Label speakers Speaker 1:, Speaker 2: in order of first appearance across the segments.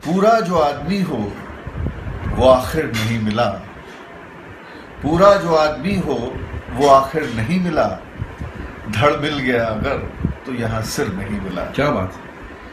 Speaker 1: पूरा जो आदमी हो वो आखिर नहीं मिला, पूरा जो आदमी हो वो आखिर नहीं मिला, धड़ मिल गया अगर तो यहां सिर नहीं मिला।
Speaker 2: क्या बात है।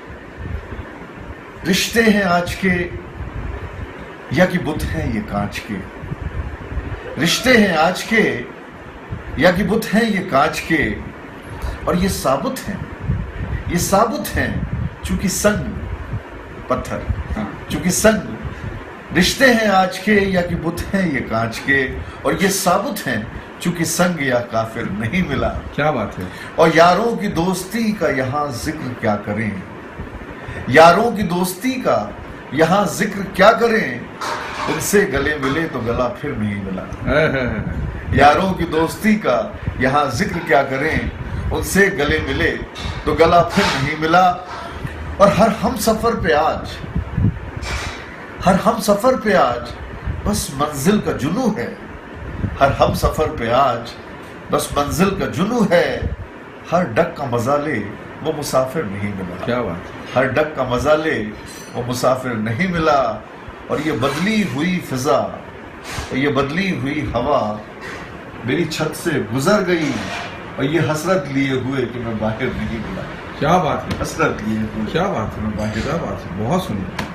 Speaker 1: रिश्ते हैं आज के या कि बुत हैं ये कांच के, रिश्ते हैं आज के या कि बुत हैं ये कांच के, और ये साबुत हैं, ये साबुत हैं चूंकि संग पत्थर, चूंकि संग। रिश्ते हैं आज के या कि बुत हैं ये कांच के, और ये साबुत हैं चूंकि संग या काफिर नहीं मिला।
Speaker 2: क्या बात है।
Speaker 1: और यारों की दोस्ती का यहाँ जिक्र क्या करें, यारों की दोस्ती का यहाँ जिक्र क्या करें, उनसे गले मिले तो गला फिर नहीं मिला। यारों की दोस्ती का यहाँ जिक्र क्या करें, उनसे गले मिले तो गला फिर नहीं मिला। और हर हम सफर पे आज, हर हम सफर पे आज बस मंजिल का जुनू है, हर हम सफर पे आज बस मंजिल का जुनू है। हर डक का मजा ले वो मुसाफिर नहीं मिला।
Speaker 2: क्या बात है।
Speaker 1: हर डक का मजा ले वो मुसाफिर नहीं मिला। और ये बदली हुई फिजा, ये बदली हुई हवा मेरी छत से गुजर गई, और ये हसरत लिए हुए कि मैं बाहर नहीं मिला।
Speaker 2: क्या बात है।
Speaker 1: हसरत लिए हुए,
Speaker 2: क्या बात है।
Speaker 1: मैं बाहर।
Speaker 2: क्या बात है। बहुत सुंदर।